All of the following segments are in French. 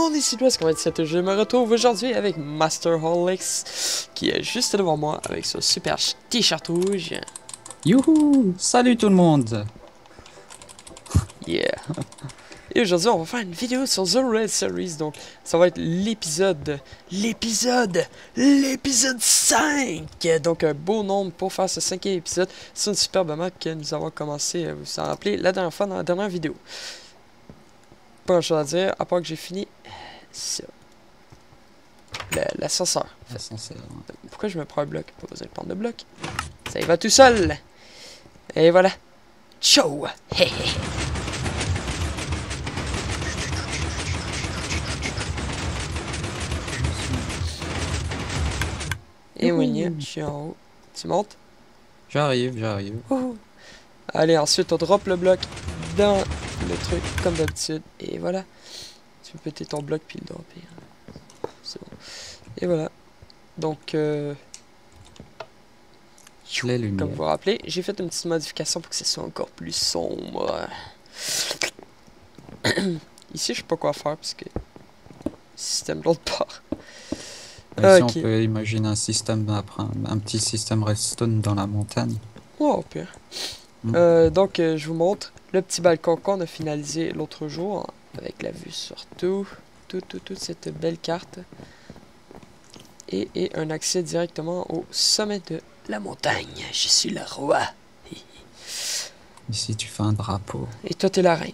monde, ici Louis, comment est-ce? Je me retrouve aujourd'hui avec Master Holix, qui est juste devant moi avec son super t-shirt rouge. Youhou! Salut tout le monde! Yeah! Et aujourd'hui, on va faire une vidéo sur The Red Series, donc ça va être l'épisode 5! Donc un beau nombre pour faire ce 5e épisode. C'est une superbe map que nous avons commencé, vous vous en rappelez, la dernière fois dans la dernière vidéo. Pas grand chose à dire, à part que j'ai fini ça. L'ascenseur. Pourquoi je me prends un bloc? Pas besoin de prendre de bloc. Ça y va tout seul. Et voilà. Ciao! Et Winnie, je suis en haut. Tu montes? J'arrive. Allez, ensuite on drop le bloc dans le truc, comme d'habitude. Et voilà. Tu peux péter ton bloc puis le dropper. C'est bon. Et voilà. Donc, comme vous vous rappelez, j'ai fait une petite modification pour que ce soit encore plus sombre. Ici, je sais pas quoi faire parce que système de l'autre part. Ici, on peut imaginer un système, un petit système redstone dans la montagne. Oh, au pire. Donc, je vous montre le petit balcon qu'on a finalisé l'autre jour avec la vue sur toute cette belle carte. Et un accès directement au sommet de la montagne. Je suis le roi. Ici, tu fais un drapeau. Et toi, t'es la reine.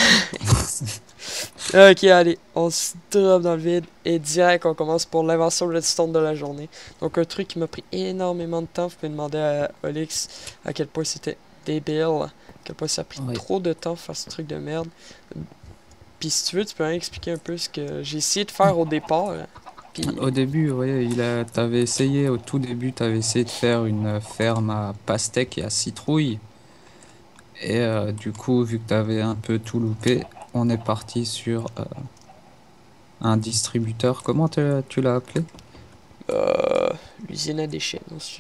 Ok, allez, on se drop dans le vide et direct, on commence pour l'invention redstone de la journée. Donc, un truc qui m'a pris énormément de temps. Vous pouvez demander à Olix à quel point c'était débile, à quel point ça a pris trop de temps pour faire ce truc de merde. Puis, si tu veux, tu peux expliquer un peu ce que j'ai essayé de faire au départ. Puis, au début, ouais, t'avais essayé, au tout début, t'avais essayé de faire une ferme à pastèque et à citrouille. Et du coup, vu que t'avais un peu tout loupé, on est parti sur un distributeur. Comment tu l'as appelé? l'usine à déchets.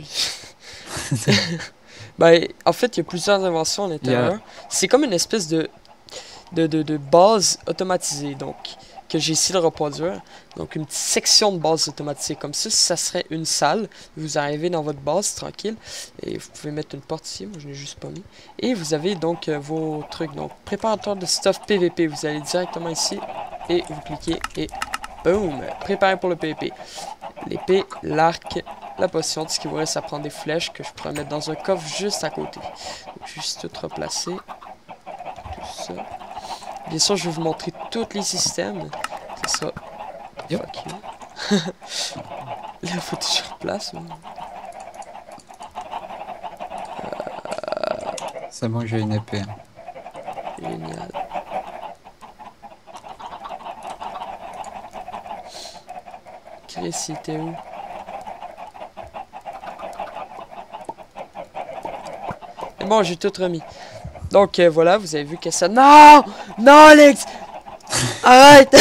Ben, en fait, il y a plusieurs inventions à l'intérieur. C'est comme une espèce de base automatisée, donc, que j'ai essayé de reproduire. Donc, une petite section de base automatisée comme ça serait une salle. Vous arrivez dans votre base, tranquille, et vous pouvez mettre une porte ici, moi je n'ai juste pas mis. Et vous avez donc vos trucs, donc, préparateur de stuff PVP. Vous allez directement ici, et vous cliquez, et boum, préparé pour le PVP. L'épée, l'arc, la potion, tout ce qui vous reste à prendre des flèches que je pourrais mettre dans un coffre juste à côté. Donc, juste tout replacer. Tout ça. Bien sûr, je vais vous montrer tous les systèmes. C'est ça. Fuck you. Là, il faut que je replace. C'est bon, j'ai une épée. Génial. Chris, il était où? Et bon, j'ai tout remis. Donc, voilà, vous avez vu que ça... Non! Non, Alex! Arrête!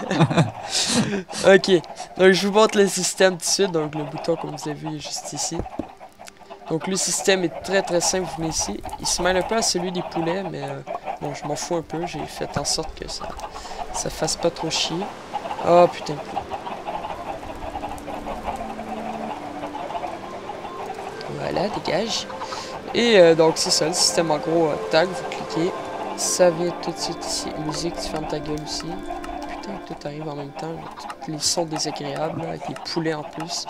Ok. Donc, je vous montre le système tout de suite. Donc, le bouton, comme vous avez vu, est juste ici. Donc, le système est très simple. Vous venez ici. Il se mêle un peu à celui des poulets, mais bon, je m'en fous un peu. J'ai fait en sorte que ça fasse pas trop chier. Oh, putain. Voilà, dégage. Et donc, c'est ça, le système en gros, tag, vous cliquez. Ça vient tout de suite ici. Musique, tu fermes ta gueule aussi. Putain, tout arrive en même temps. Les sons désagréables, là, avec les poulets en plus.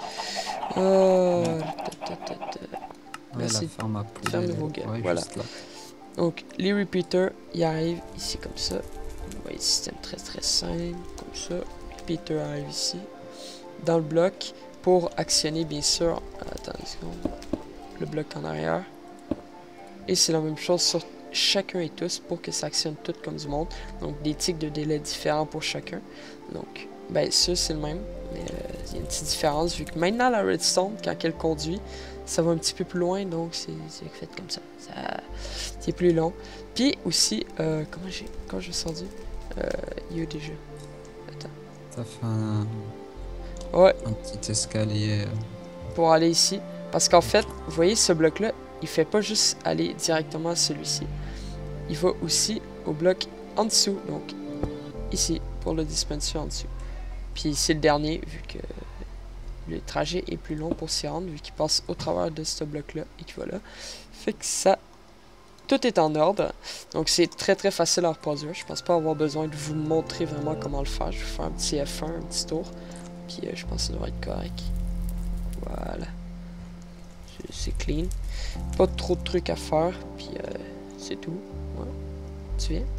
Merci. Ferme vos gueules. Voilà. Donc, les repeaters, ils arrivent ici comme ça. Vous voyez, système très simple, comme ça. Repeater arrive ici. Dans le bloc, pour actionner, bien sûr. Attends une seconde. Le bloc en arrière. Et c'est la même chose sur chacun et tous pour que ça actionne tout comme du monde. Donc des tics de délai différents pour chacun. Donc, ben ça c'est le même. Mais il y a une petite différence vu que maintenant la redstone, quand elle conduit, ça va un petit peu plus loin. Donc c'est fait comme ça. C'est plus long. Puis aussi, quand j'ai sorti, il y a déjà. Attends. Ça fait un petit escalier. Pour aller ici. Parce qu'en fait, vous voyez ce bloc-là, il fait pas juste aller directement à celui-ci. Il va aussi au bloc en dessous, donc ici. pour le dispenser en dessous. Puis c'est le dernier, vu que le trajet est plus long pour s'y rendre, vu qu'il passe au travers de ce bloc-là et qu'il va là. Fait que ça, tout est en ordre. Donc c'est très très facile à reproduire. Je pense pas avoir besoin de vous montrer vraiment comment le faire. Je vais faire un petit F1, un petit tour. Puis je pense que ça devrait être correct. Voilà. C'est clean. Pas trop de trucs à faire. Puis c'est tout. Voilà. Tu viens?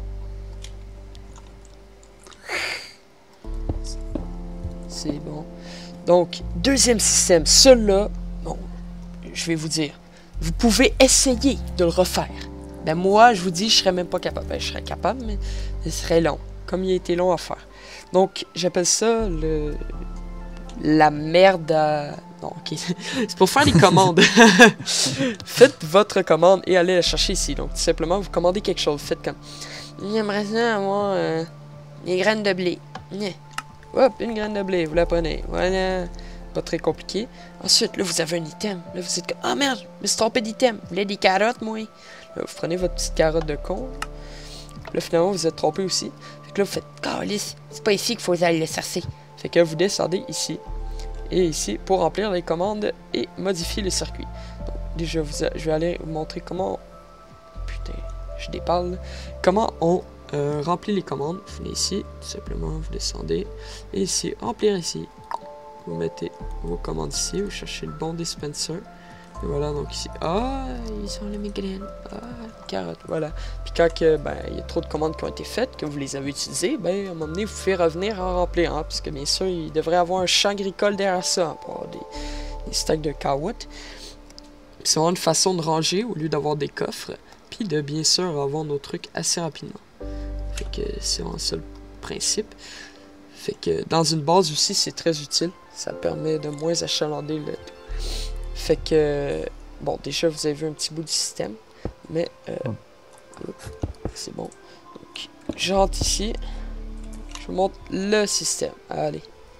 C'est bon. Donc, deuxième système. Celui-là, bon, je vais vous dire. Vous pouvez essayer de le refaire. Ben moi, je vous dis, je serais même pas capable. Ben, je serais capable, mais ce serait long. Comme il a été long à faire. Donc, j'appelle ça la merde à... Non, ok. C'est pour faire les commandes. Faites votre commande et allez la chercher ici. Donc, tout simplement, vous commandez quelque chose. Faites comme... J'aimerais ça avoir des graines de blé. Hop, une graine de blé, vous la prenez. Voilà. Pas très compliqué. Ensuite, là, vous avez un item. Là, vous êtes comme... Ah merde, je me suis trompé d'item. Vous voulez des carottes, moi? Là, vous prenez votre petite carotte de con. Là, finalement, vous êtes trompé aussi. Fait que là, vous faites... Calice, c'est pas ici qu'il faut aller le chercher. Fait que vous descendez ici. Et ici, pour remplir les commandes et modifier le circuit. Donc, déjà, je vais aller vous montrer comment... Putain, je déparle. Comment on... remplir les commandes, vous venez ici, tout simplement, vous descendez, et ici, remplir ici, vous mettez vos commandes ici, vous cherchez le bon dispenser, et voilà, donc ici, ah, ils sont les migraines, ah, carottes, voilà, puis quand ben, il y a trop de commandes qui ont été faites, que vous les avez utilisées, ben, à un moment donné, vous pouvez revenir en remplir, hein, parce que bien sûr, il devrait avoir un champ agricole derrière ça, hein, pour avoir des stacks de carottes. C'est vraiment une façon de ranger, au lieu d'avoir des coffres, puis de bien sûr avoir nos trucs assez rapidement. Fait que c'est vraiment ça le principe. Fait que dans une base aussi, c'est très utile. Ça permet de moins achalander le tout. Fait que, bon, déjà, vous avez vu un petit bout du système. Mais, c'est bon. Donc, je rentre ici. Je vous montre le système. Allez.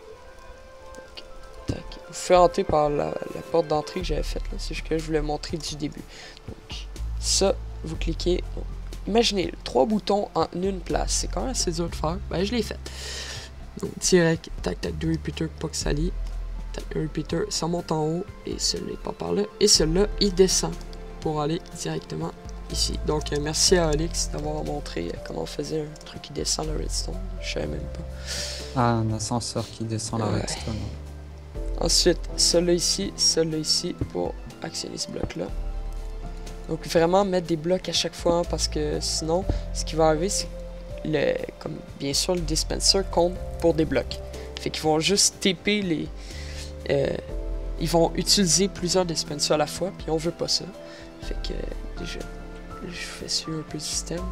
Donc, tac. Vous faites rentrer par la porte d'entrée que j'avais faite. C'est juste que je voulais montrer du début. Donc, ça, vous cliquez. Donc, imaginez, 3 boutons en une place. C'est quand même assez dur de faire. Ben, je l'ai fait. Donc, direct, tac, tac, 2 repeaters, pas que ça lit. Tac, un repeater, ça monte en haut. Et celui-là, pas par là. Et celui-là, il descend pour aller directement ici. Donc, merci à Alex d'avoir montré comment on faisait un truc qui descend la redstone. Je savais même pas. Ah, un ascenseur qui descend la redstone. Ensuite, celui-là ici pour actionner ce bloc-là. Donc vraiment mettre des blocs à chaque fois, hein, parce que sinon, ce qui va arriver, c'est que comme bien sûr le dispenser compte pour des blocs. Fait qu'ils vont juste TP les... ils vont utiliser plusieurs dispensers à la fois, puis on veut pas ça. Fait que déjà, je fais suivre un peu le système.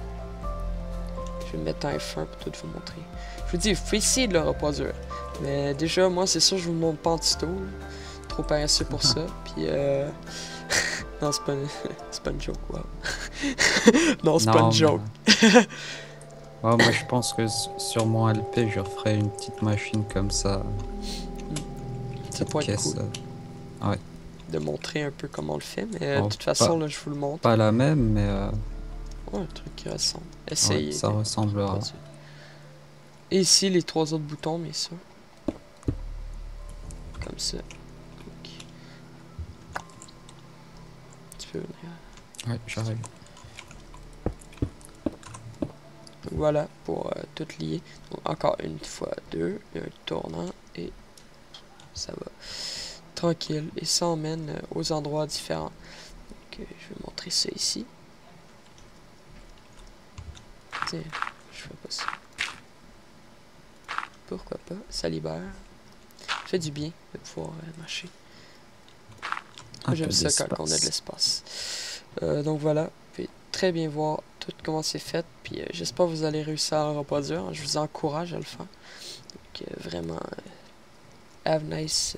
Je vais mettre un F1 pour tout vous montrer. Je vous dis, vous pouvez essayer de le reproduire. Mais déjà, moi c'est sûr, je vous montre pas en tuto. Trop paresseux pour ça. Puis non, c'est pas une joke, wow. Non, c'est pas une joke. Ouais, moi je pense que sur mon LP, je referai une petite machine comme ça. Ça pourrait être cool. Ouais. De montrer un peu comment on le fait, mais de toute façon, là, je vous le montre. Pas la même, mais... Ouais, un truc qui ressemble. Essayez. Ouais, ça ressemblera. Et ici, les 3 autres boutons, bien sûr. Comme ça. Tu peux venir. Ouais, j'arrive. Voilà, pour tout lier. Donc, encore une fois 2, un tournant, et ça va. Tranquille, et ça emmène aux endroits différents. Donc, je vais montrer ça ici. Tiens, je fais pas ça. Pourquoi pas, ça libère. Ça fait du bien de pouvoir marcher. J'aime ça quand on a de l'espace. Donc voilà, vous pouvez très bien voir tout comment c'est fait. Puis j'espère que vous allez réussir à le reproduire. Je vous encourage à le faire. Donc vraiment, have nice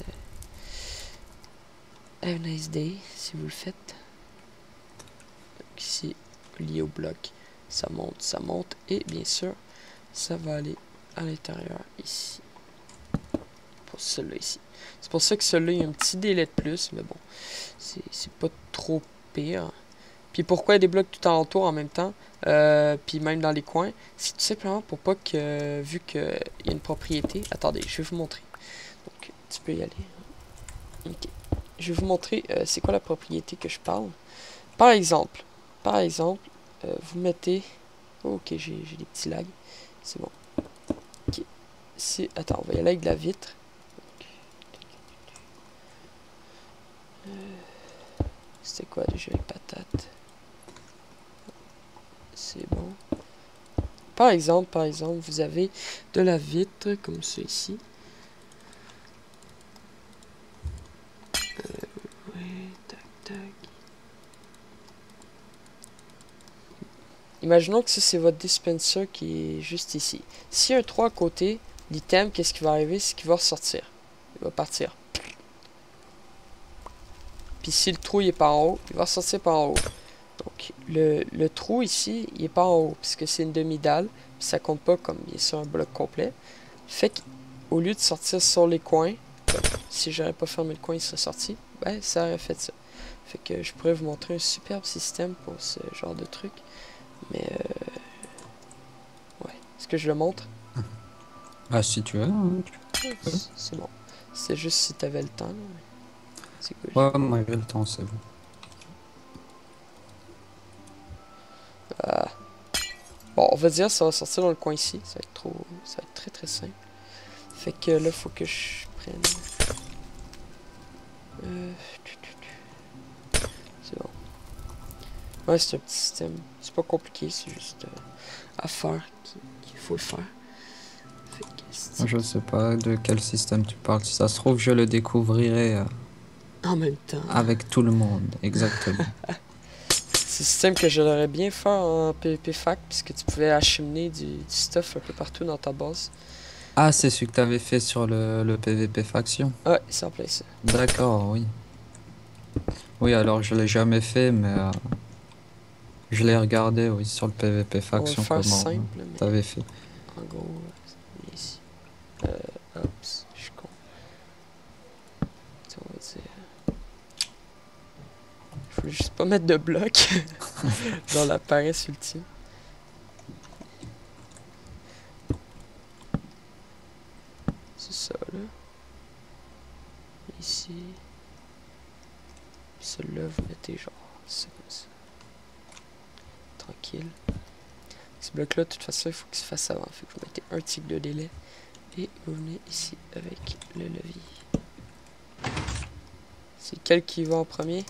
day si vous le faites. Donc ici, lié au bloc, ça monte. Et bien sûr, ça va aller à l'intérieur ici. Pour celui-là ici. C'est pour ça que celui-là, il y a un petit délai de plus. Mais bon, c'est pas trop pire. Puis pourquoi il y a des blocs tout alentour en même temps, puis même dans les coins, c'est tout simplement pour pas que, vu qu'il y a une propriété... Attendez, je vais vous montrer. Donc, tu peux y aller. Ok. Je vais vous montrer c'est quoi la propriété que je parle. Par exemple, vous mettez... Oh, ok, j'ai des petits lags. C'est bon. Ok. Attends, on va y aller avec de la vitre. C'était quoi déjà les patates? C'est bon. Par exemple, vous avez de la vitre comme ça ici. Ouais, tac, tac. Imaginons que ça, c'est votre dispenser qui est juste ici. S'il y a un 3 à côté, l'item, qu'est-ce qui va arriver? C'est qu'il va ressortir. Il va partir. Puis si le trou il est pas en haut, il va ressortir par en haut. Donc le trou ici, il est pas en haut, puisque c'est une demi-dalle. Puis ça compte pas comme il est sur un bloc complet. Fait qu'au lieu de sortir sur les coins, si j'aurais pas fermé le coin, il serait sorti. Ben, ça aurait fait ça. Fait que je pourrais vous montrer un superbe système pour ce genre de truc. Mais ouais. Est-ce que je le montre? Ah, si tu veux. Hein, c'est bon. C'est juste si t'avais le temps. Là. C'est cool. Ouais, moi j'ai le temps, c'est bon. Bon, on va dire ça va sortir dans le coin ici. Ça va être très très simple. Fait que là, faut que je prenne. C'est bon. Ouais, c'est un petit système. C'est pas compliqué, c'est juste à faire qu'il faut le faire. Fait que Je sais pas de quel système tu parles. Si ça se trouve, je le découvrirai en même temps. avec tout le monde, exactement. C'est un système que j'aurais bien fait en PvP Fac, puisque tu pouvais acheminer du stuff un peu partout dans ta base. Ah, c'est celui que t'avais fait sur le PVP Faction. Ouais, c'est en plein ça. D'accord, oui. Oui, alors je l'ai jamais fait, mais je l'ai regardé, oui, sur le PVP On va Faction, le faire comment simple, mais t'avais fait. en gros, c'est ici. Oups, je suis con. On va dire... Je voulais juste pas mettre de bloc dans la paresse ultime. C'est ça là. Ici. Puis celui-là, vous mettez genre ça comme ça. Tranquille. Ce bloc-là, de toute façon, il faut qu'il se fasse avant. Fait que vous mettez un tic de délai. Et vous venez ici avec le levier. C'est quel qui va en premier?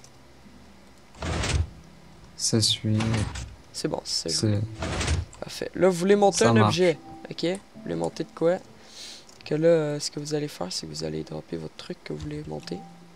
C'est celui. C'est bon, c'est C'est. parfait. Là, vous voulez monter Ça un marche. objet. Ok? Vous voulez monter de quoi? Que là, ce que vous allez faire, c'est que vous allez dropper votre truc que vous voulez monter.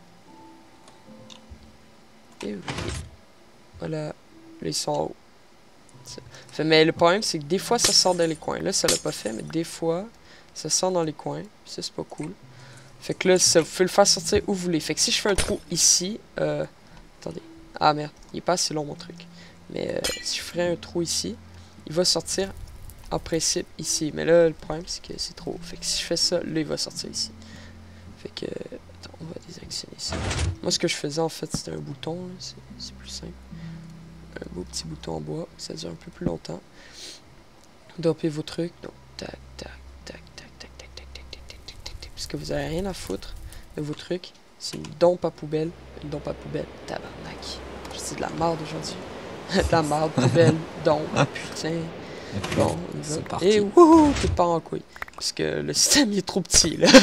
Et vous... Voilà. Là, ils sont en haut. Fait, mais le problème, c'est que des fois, ça sort dans les coins. Là, ça l'a pas fait, mais des fois, ça sort dans les coins. Puis ça, c'est pas cool. Fait que là, ça, vous pouvez le faire sortir où vous voulez. Fait que si je fais un trou ici... Attendez. Ah merde, il est pas assez long mon truc. Mais si je ferais un trou ici, il va sortir en principe ici. Mais là, le problème, c'est que c'est trop haut. Fait que si je fais ça, là, il va sortir ici. Fait que... Attends, on va désactionner ça. Moi, ce que je faisais, en fait, c'était un bouton. C'est plus simple. Un beau petit bouton en bois. Ça dure un peu plus longtemps. Dropez vos trucs. Donc, tac, tac, tac, tac, tac, tac, tac, tac, tac, tac, tac, tac, tac. Parce que vous avez rien à foutre de vos trucs. C'est une dompe à poubelle. Une dompe à poubelle. Tabarnak. Je dis de la merde aujourd'hui. De la merde, poubelle, dompe, putain. Bon, c'est parti. et wouhou, tout part en couille. Parce que le système il est trop petit là.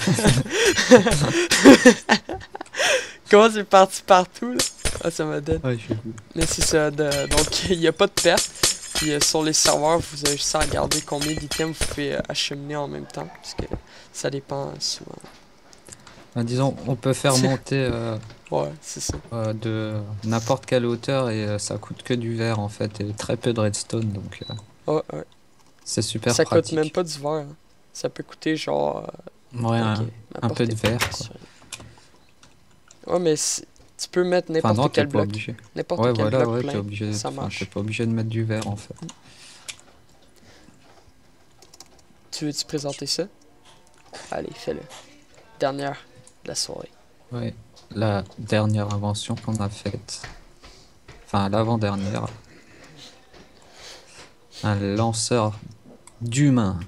Comment c'est parti partout là? Ah, ça m'a donné. Ouais, j'ai vu. Mais c'est ça, donc il n'y a pas de perte. Puis sur les serveurs, vous avez juste à regarder combien d'items vous pouvez acheminer en même temps. Parce que ça dépend souvent. Bah, disons, on peut faire monter Ouais, c'est ça. de n'importe quelle hauteur et ça coûte que du verre en fait et très peu de redstone donc Ouais, ouais. c'est super Ça pratique. coûte même pas du verre. Hein. Ça peut coûter genre. Ouais, un peu de verre quoi. Ouais, mais tu peux mettre n'importe Enfin, non, quel t'es pas bloc. obligé. N'importe Ouais, quel voilà, bloc ouais, plein. t'es obligé. Ça Enfin, marche. t'es pas obligé de mettre du verre en fait. Tu veux-tu présenter ça? Allez, fais-le. Dernière de la soirée. Ouais, la dernière invention qu'on a faite. Enfin, l'avant-dernière. Un lanceur d'humains.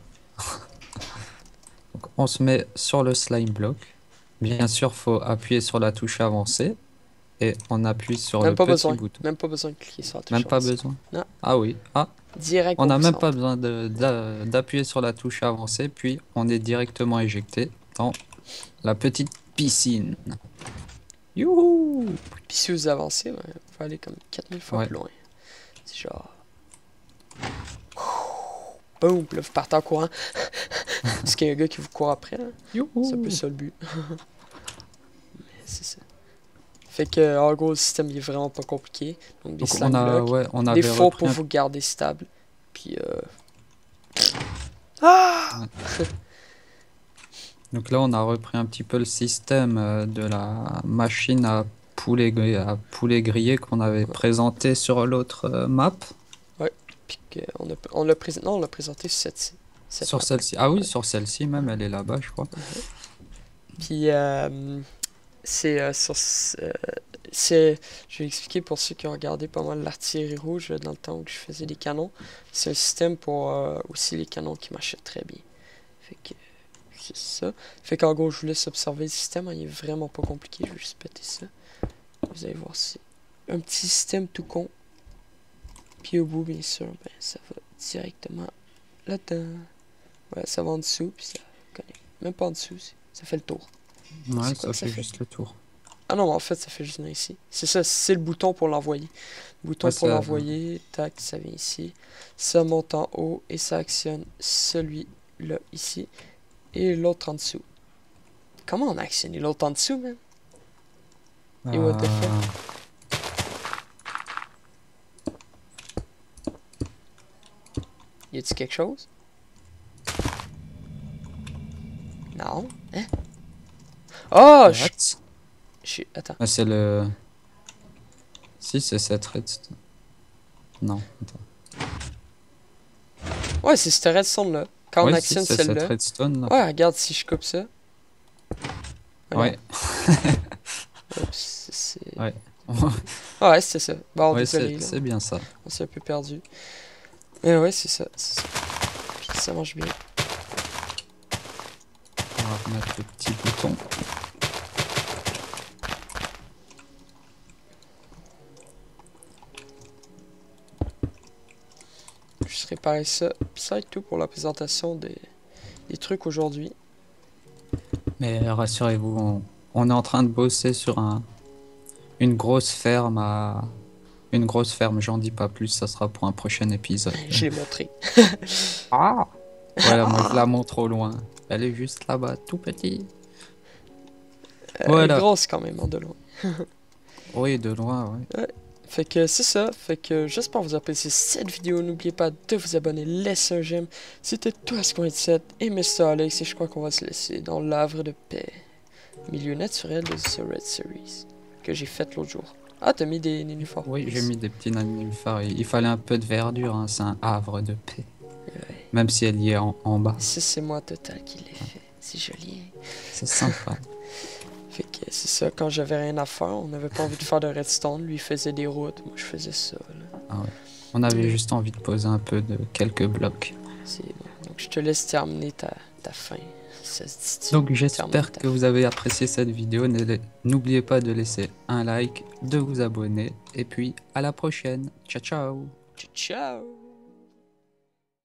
Donc, on se met sur le slime block. Bien sûr, faut appuyer sur la touche avancée. Et on appuie sur Même le pas petit besoin. bouton. Même pas besoin de cliquer sur la touche Même pas avancée. besoin. Non. Ah oui. Ah, Direct on au n'a même centre. pas besoin d'appuyer sur la touche avancée. Puis on est directement éjecté dans la petite piscine. Youhou! Puis si vous avancez, ben, vous pouvez aller comme 4000 fois Ouais. plus loin. C'est genre... Boum! Puis là, vous partez en courant. Parce qu'il y a un gars qui vous court après. Là. Youhou! C'est un peu ça le but. Mais c'est ça. Fait que, en gros, le système il est vraiment pas compliqué. Donc, des Donc slime blocks, ouais, on des avait fours repris pour un- vous garder stable. Puis, Ah! Donc là, on a repris un petit peu le système de la machine à poulet grillé qu'on avait présenté sur l'autre map. Puis on l'a présenté... Non, on l'a présenté sur cette Sur map. celle-ci. Ah oui, Ouais. sur celle-ci même, elle est là-bas, je crois. Puis, c'est sur... c'est... Je vais expliquer pour ceux qui ont regardé pas mal l'artillerie rouge dans le temps où je faisais des canons. C'est un système pour aussi les canons qui marchaient très bien. Fait que... C'est ça. Fait qu'en gros, je vous laisse observer le système. Hein, il est vraiment pas compliqué. Je vais juste péter ça. Vous allez voir, c'est un petit système tout con. Puis au bout, bien sûr, ben, ça va directement là-dedans. Ouais, ça va en dessous, puis ça connecte. Même pas en dessous, ça fait le tour. Ouais, C'est quoi ça que ça fait fait? juste le tour. Ah non, en fait, ça fait juste venir ici. C'est ça, c'est le bouton pour l'envoyer. Le bouton Ouais, pour ça- l'envoyer, tac, ça vient ici. Ça monte en haut et ça actionne celui-là ici. Et l'autre en dessous. Comment on a actionné l'autre en dessous, man? Et what the fuck? Y a-t-il quelque chose? Non? Hein? Oh! Attends. Ah, c'est le... Si, c'est cette redstone. Non, attends. Ouais, c'est cette redstone-là. Quand on Ouais, si, actionne c'est cette celle-là. redstone là. Ouais, regarde si je coupe ça. Ouais. Oups, c'est... Ouais. Ouais, c'était ça. Bon, Ouais, désolé, là. c'est bien ça. On s'est un peu perdu. Mais ouais, c'est ça. Puis ça marche bien. On va remettre le petit bouton. Je réparer ça. Puis ça va être tout pour la présentation des trucs aujourd'hui. Mais rassurez-vous, on est en train de bosser sur une grosse ferme Une grosse ferme, j'en dis pas plus, ça sera pour un prochain épisode. Je l'ai montré. Ah! Voilà, moi je la montre au loin. Elle est juste là-bas, tout petit. Elle Voilà. est grosse quand même, en de loin. Oui, de loin, ouais. Fait que c'est ça. Fait que j'espère vous apprécier cette vidéo. N'oubliez pas de vous abonner, laisser un j'aime. C'était toi, Squid7 et Mr. Alex. Et je crois qu'on va se laisser dans l'havre de paix. Milieu naturel de The Red Series. Que j'ai fait l'autre jour. Ah, t'as mis des nénuphars. Oui, j'ai mis des petits nénuphars. Il fallait un peu de verdure, hein. C'est un havre de paix. Même si elle y est en bas. Ça, c'est moi, Total, qui l'ai fait. C'est joli. C'est sympa. Fait que c'est ça, quand j'avais rien à faire, on n'avait pas envie de faire de redstone. Lui, il faisait des routes. Moi, je faisais ça, là. Ah ouais. On avait juste envie de poser un peu de quelques blocs. C'est bon. Donc, je te laisse terminer ta fin. Ça se dit-tu? Donc Terminer j'espère ta que vous avez apprécié cette vidéo. N'oubliez pas de laisser un like, de vous abonner. Et puis à la prochaine. Ciao ciao. Ciao!